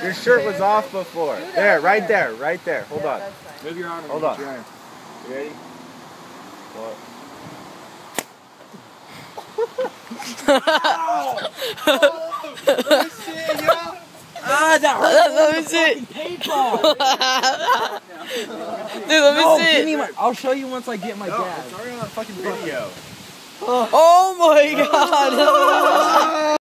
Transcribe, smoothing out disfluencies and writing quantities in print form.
Your shirt was off before. There, right there, right there. Hold on. Move your arm. Hold on. Your arm. You ready? What? Let me see it, yo. Ah, that hurt. Let me see it. Paintball. Dude, let me see Give me it. my, I'll show you once I get my gas. It's already on fucking video. Oh my god.